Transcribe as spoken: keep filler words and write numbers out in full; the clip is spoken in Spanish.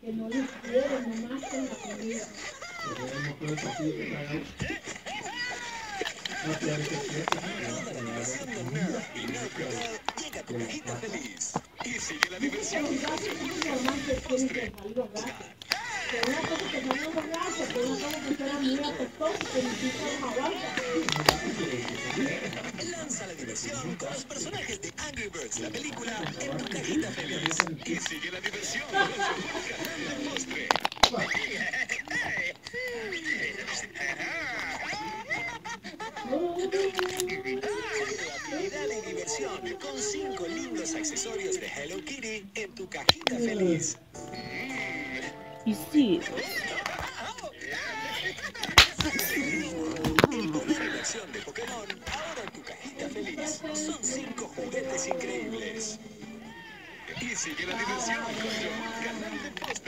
que no les quieren, nomás con la comida. Deseando nada y no cuidado, llega tu cajita feliz. Y sigue la diversión con Los gases tu es normal que tienen que postre. salir los gases. Pero una cosa es que salgan los gases, pero una cosa es que sean muy apestosos, que ni siquiera los aguantan. Lanza la diversión con los personajes de Angry Birds, la película, en tu cajita feliz. Y sigue la diversión con yogur cantando postre. Creatividad y diversión con cinco lindos accesorios de Hello Kitty en tu cajita feliz. Y sí. El poder de acción de Pokémon ahora en tu cajita feliz. Son cinco juguetes increíbles. Y sigue la diversión con yogur cantante postre.